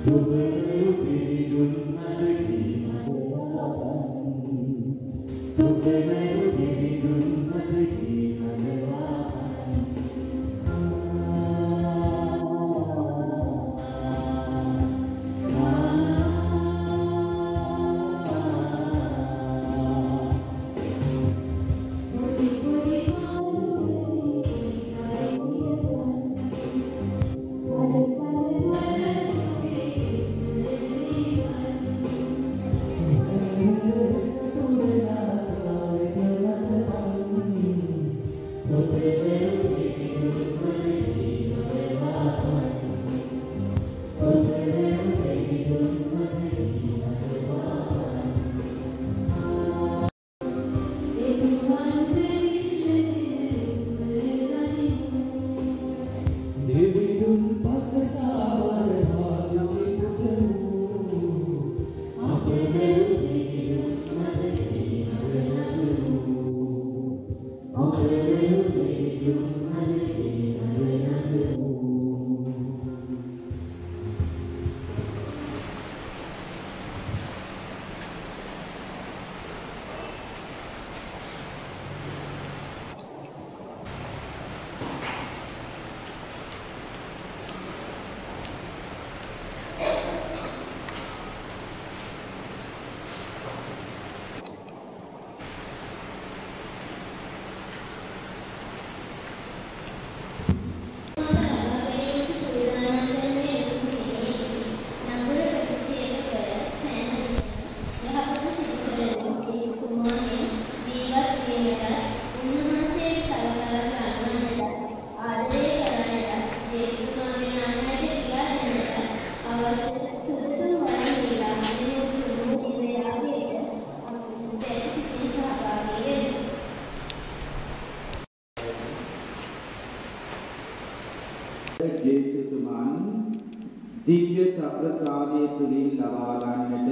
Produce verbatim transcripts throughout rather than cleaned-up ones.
දිව්‍ය සප්‍රසාදයේ තුලින් ලබා ගන්නට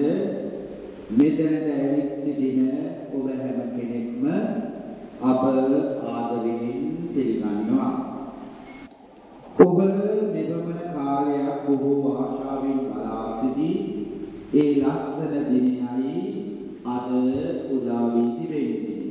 මෙතනට ඇවිත් සිටින ඔබ හැම කෙනෙක්ම අප ආදරයෙන් පිළිගන්නවා. ඔබ මෙවමන කාලයක් බොහෝ ආශාවෙන් බලා සිටි ඒ ලස්සන දිනයයි අද උදා වී තිබෙන්නේ.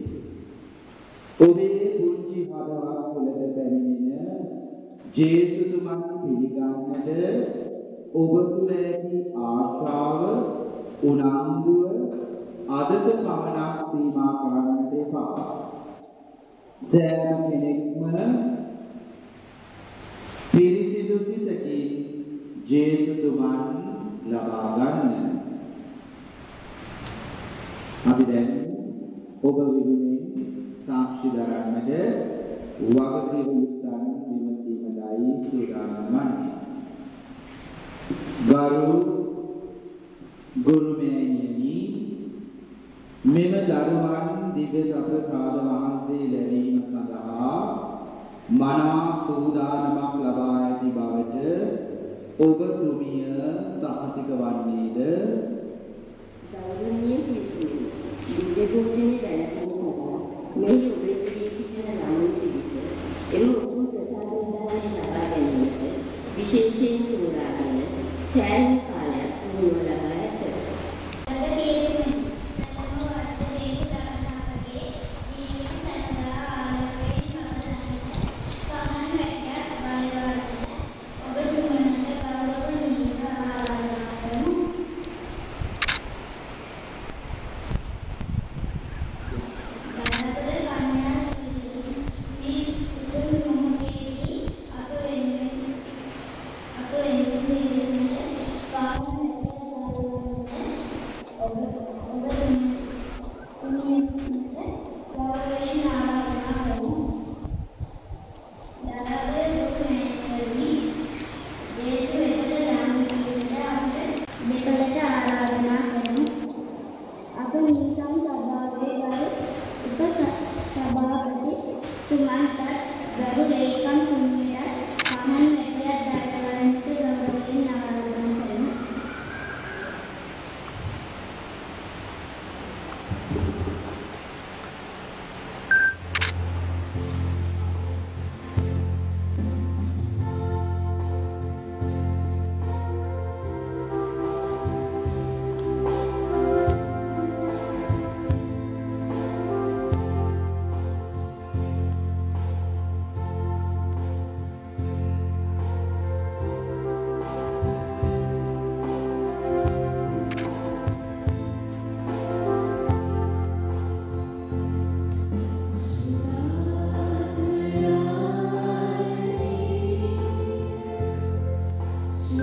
ඔබේ පුංචි හදවත් වලට පැමිණෙන ජේසුතුමන් පිළිගන්නට ඔබ තුළ ඇති ආශාව උනන්දුව අදට පමණක් සීමා කරන්නට එපා. සෑම කෙනෙක්ම පිරිසිදු සිතකින් ජේසුතුමන් ලබා ගන්න. අපි දැන් ඔබ වෙනුවෙන් සාක්ෂි දරන්නට වගකීම් යුක්තන් විමසීමයි සූදානම් වන්නේ. ගරු ගුරුමෑණියනි, මෙම දරුවන් දිව්‍ය සප්‍රසාද වහන්සේ ලැබීම සඳහා මනා සූදානමක් ලබා ඇති බවට ඔබතුමිය සහතික වන්නේද? ගෞරවනීය සිටුනි, දිව්‍ය පූජනීය දැනගන්න මෙහි ඔබේ සිටින ළමුන් පිරිස එම උතුම් ප්‍රසාදයෙන් ලබා ගැනීමට විශේෂයෙන් තෝරාගෙන සෑම කාලයක් පුහුණුව ලබා ඇත. Bye.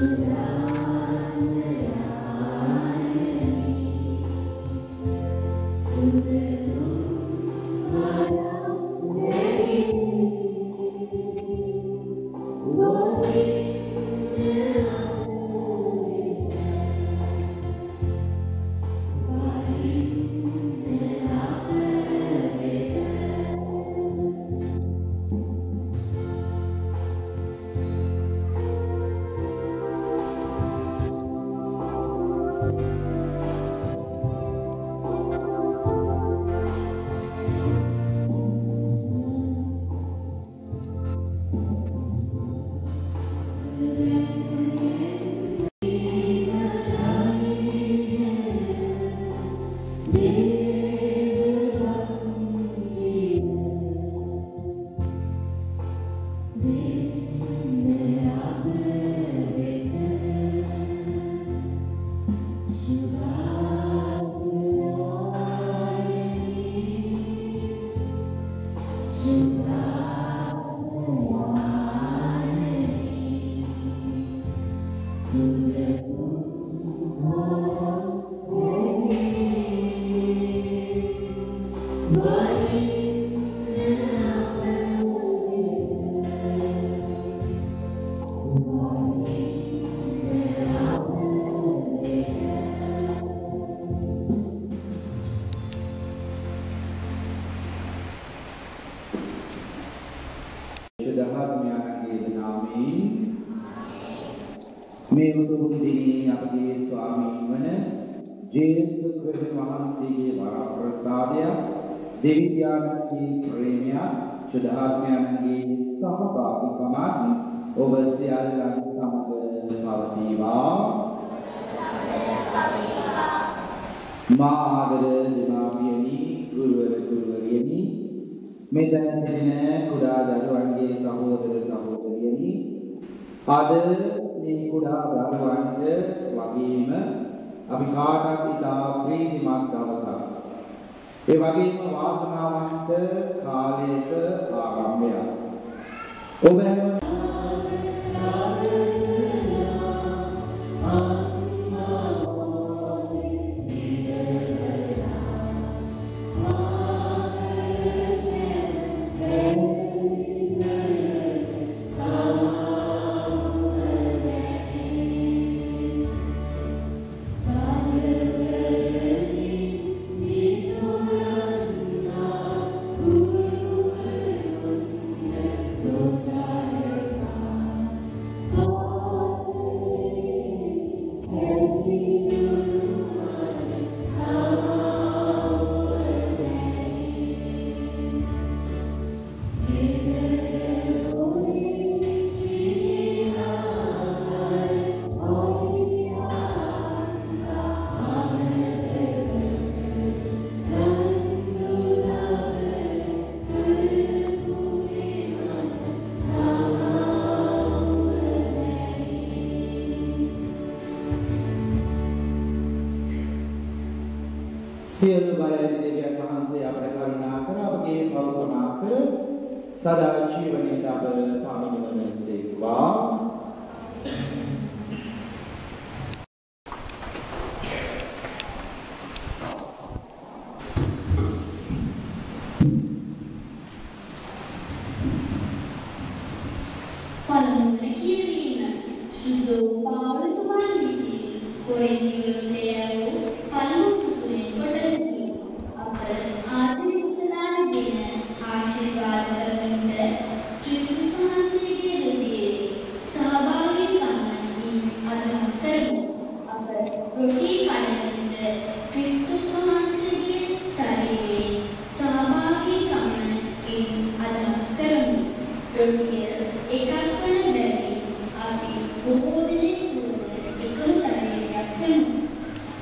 මේ උතුම් දිනේ අපගේ ස්වාමීන් වන ජේසුස් ක්‍රිස්තුස් වහන්සේගේ වරප්‍රසාදය දෙවියන්ගේ ප්‍රේමය සුද්ධාත්මයන්ගේ සහභාගීකමත් ඔබ සියල්ලන් සමග පවතිවා. මා ආදර දෙමාපියනි, ගුරුවර ගුරුවරියනි, මෙතන සිටින කුඩා දරුවන්ගේ සහෝදර සහෝදරියනි, අද මේ කුඩා දරුවන්ට වගේම අපි කාටත් ඉතා ප්‍රීතිමත් දවසක්. ඒ වගේම වාසනාවන්ත කාලයක ආරම්භයක්. ඔබ හැම සියලු බලයන් දෙවියන් වහන්සේ අපට කරුණා කර අපගේ කරුණා කර සදා ජීවනයේ අප පමුණුවන සේක්වා. පළමුවන කියවීම ශුද්ධ වූ පෞලතුමන් විසින් කොරින්තිවරුන්ට යැවූ පළමු කුසලෙන් කොටසකි. අප ආසිරි කුසලානගෙන ආශිර්වාද කරගන්නට ක්‍රිස්තුස් වහන්සේගේ හෘදයේ සහභාගීකමකින් අදහස් කරමු. අප රොටි කඩමින්ද ක්‍රිස්තුස් වහන්සේගේ ශරීරයේ සහභාගීකමකින් අදහස් කරමු. රොටිය එකක් වන බැවින් අපි බොහෝ දෙනෙක් වුණ එකම ශරීරයක් වෙමු.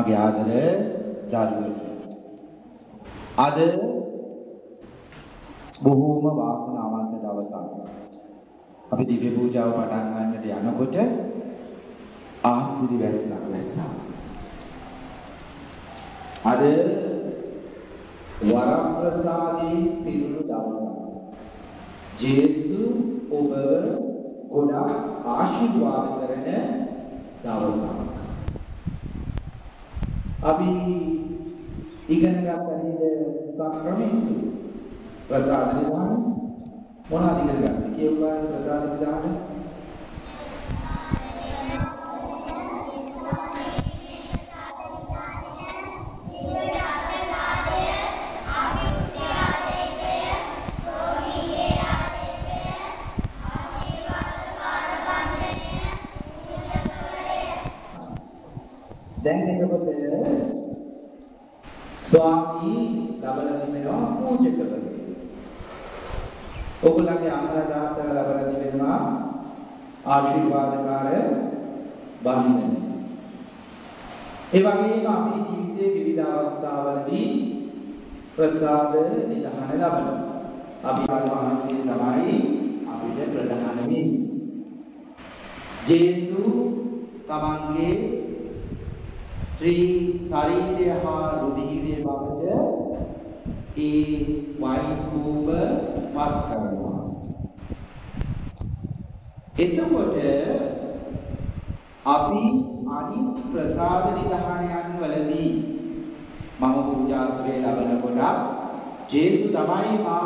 මාගේ ආදර දරුවනි. අද බොහෝම වාසනාවන්ත දවසක්. අපි දිව්‍ය පූජාව පටන් ගන්නට යනකොට ආශිර්වාදයක් වැස්සා. අද වරප්‍රසාදී පිරුණු දවසක්. ජේසු ඔබව ගොඩාක් ආශිර්වාද කරන දවසක්. අපි ඉගෙන ගන්න නේද සක්‍රමෙන්තු ප්‍රසාද විධාන මොනවද ඉගෙන ගන්න කියුවා ප්‍රසාද විධාන දැන් එතකොට ස්වාමී ලබන දිනවා පූජකවරු. ඔයගොල්ලන්ගේ අම්මලා තාත්තලා ලබන දිනවා ආශිර්වාදකාර වන්දනය. ඒ වගේම අපි ජීවිතයේ විවිධ අවස්ථාවලදී ප්‍රසාද නිදහන ලබනවා. අපි ආත්මහාන්සේ තමයි අපිට ප්‍රදාන වෙන්නේ. ජේසු තමන්ගේ ශ්‍රී ශරීරය හා රුධිරය බවට ඒ වයින් කූප මත් කරනවා. එතකොට අපි අනිත් ප්‍රසාද නිධානයන් වලදී මම පූජාත්‍රයේ ලබනකොට ජේසු තමයි මාව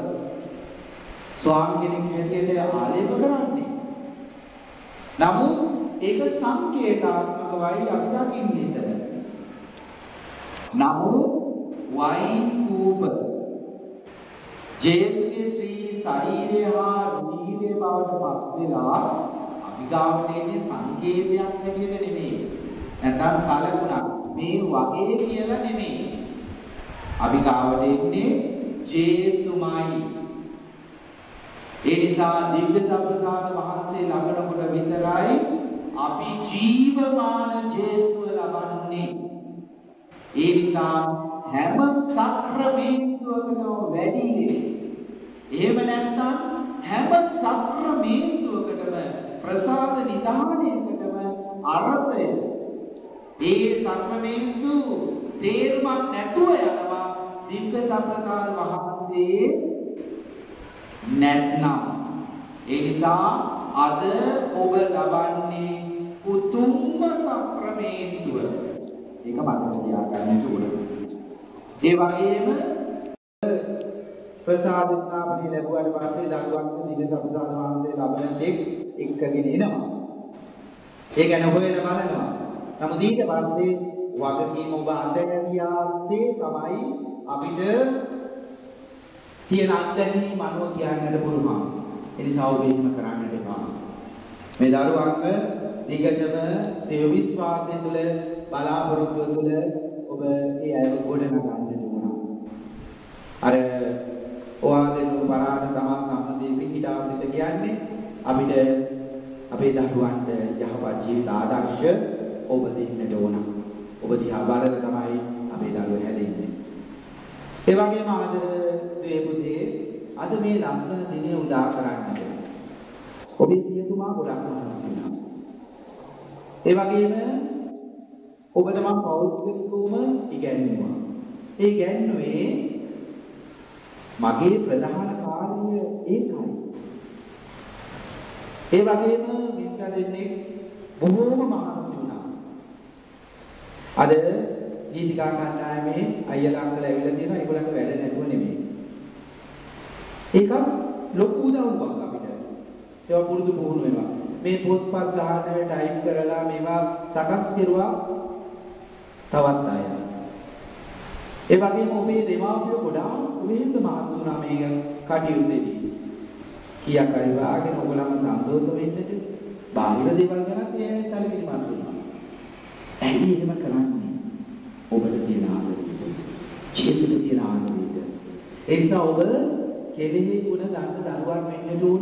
ස්වාමී කෙනෙක් හැටියට ආලේප කරන්නේ. නමුත් ඒක සංකේතාත්මකවයි අපි දකින්නේ එතන. නමුත් වයින් කූප ජේසුගේ ශ්‍රී ශරීරය හා රුධිරය බවට පත් වෙලා අපි ගාවටේනේ සංකේතයක් හැටියට නෙමෙයි. නැත්නම් සලකුණක් මේ වගේ කියලා නෙමෙයි. අපි ගාවටේනේ ජේසුමයි. ඒ නිසා දිව්‍ය සම්ප්‍රසාද වහන්සේ ළඟනකොට විතරයි අපි ජීවමාන ජේසුව ලබන්නේ. ඒ නිසා හැම සක්‍රමේන්තුවකටම වැඩි නේ. එහෙම නැත්නම් හැම සක්‍රමේන්තුවකටම ප්‍රසාද නිධානයකටම අර්ථය. ඒ සක්‍රමේන්තු තේරුමක් නැතුව යනවා දිව්‍ය සම්ප්‍රසාද වහන්සේ නැත්නම්. ඒ නිසා අද ඔබ ලබන්නේ උතුම්ම සක්‍රමේන්තුව. ඒක මතක තියාගන්න ඕනේ. ඒ වගේම ප්‍රසාද ස්ථාපනය ලැබුවාට පස්සේ දරුවන්ට දිව්‍ය සම්ප්‍රසාද වහන්සේ ලබන දෙක් එක්කගෙන එනවා. ඒ ගැන හොයලා බලනවා. නමුත් ඊට පස්සේ වගකීම ඔබ අත්දැකියාසේ තමයි අපිට තියෙන අත්දැකීම් අනුව කියන්නට පුළුවන්. ඒ නිසා ඔබ එහෙම කරන්නට එපා. මේ දරුවන්ව දිගටම දේව විශ්වාසය තුළ බලාපොරොත්තු තුළ ඔබ ඒ අයව ගොඩනගන්නට ඕන. අර ඔයාදෙන පරාණ තමා සම්මතයේ පිහිටා සිට කියන්නේ අපිට අපේ දරුවන්ට යහපත් ජීවිත ආදර්ශ ඔබ දෙන්නට ඕන. ඔබ දිහා බලලා තමයි අපේ දරුවෝ හැදෙන්නේ. ඒ වගේම ආදර දේ පුතේ අද මේ ලස්සන දිනේ උදා කරන්නට ඔබේ පියතුමා ගොඩක් මහන්සි වෙනවා. ඒ වගේම ඔබට මම පෞද්ගලිකවම ඉගැන්වුවා. ඒ ඉගැන්වුවේ මගේ ප්‍රධාන කාර්යය ඒකයි. ඒ වගේම මිස්ටර් දෙන්නේ බොහෝම මහන්සි වුණා. අද දීතිකා කණ්ඩායමේ අයියලා අක්කලා ඇවිල්ලා තියෙනවා. ඒගොල්ලන්ට වැඩ නැතුව නෙමෙයි. ඒක ලොකු උදව්වක් අපිට. ඒවා පුරුදු පුහුණු වෙනවා. මේ පොත්පත් ගහන ටයිප් කරලා මේවා සකස් කරුවා තවත් අය. ඒ වගේම ඔබේ දෙමාපියෝ ගොඩාක් වෙහෙස මහන්සි වුණා මේක කටයුත්තේදී. කීයක් හරි වාගෙන ඔයගොල්ලන්ම සන්තෝෂ වෙන්නට බාහිර දේවල් ගැනත් ඒ සැලකිලිමත් වුණා. ඇයි එහෙම කරන්නේ? ඔබට තියෙන ආදරයට. ජීවිතේ තියෙන ආදරයට. ඒ නිසා ඔබ කෙලෙහි ගුණ දන්න දරුවන් වෙන්නට ඕන.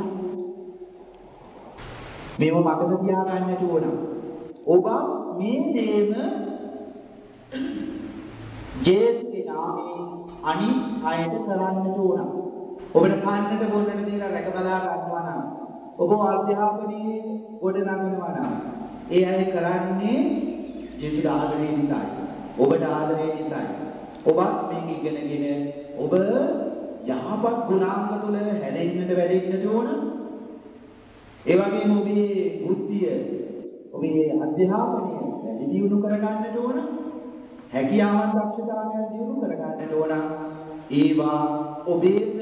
මේව මතක තියාගන්නට ඕන. ඔබ මේ දේම ජේසුගේ නාමයෙන් අනිත් අයට කරන්නට ඕන. ඔබට කන්නට බොන්නට දීලා රැක බලා ගන්නවා නම් ඔබ අධ්‍යාපනයේ ගොඩ නගනවා නම් ඒ අය කරන්නේ ජේසුට ආදරේ නිසායි. ඔබට ආදරේ නිසායි. ඔබත් මේක ඉගෙනගෙන ඔබ යහපත් ගුණාංග තුළ හැදෙන්නට වැඩෙන්නට ඕන. ඒ වගේම ඔබේ බුද්ධිය, ඔබේ අධ්‍යාපනය වැඩි දියුණු කරගන්නට ඕන. හැකියාවන් දක්ෂතාවයන් දියුණු කරගන්නට ඕන. ඒවා ඔබේ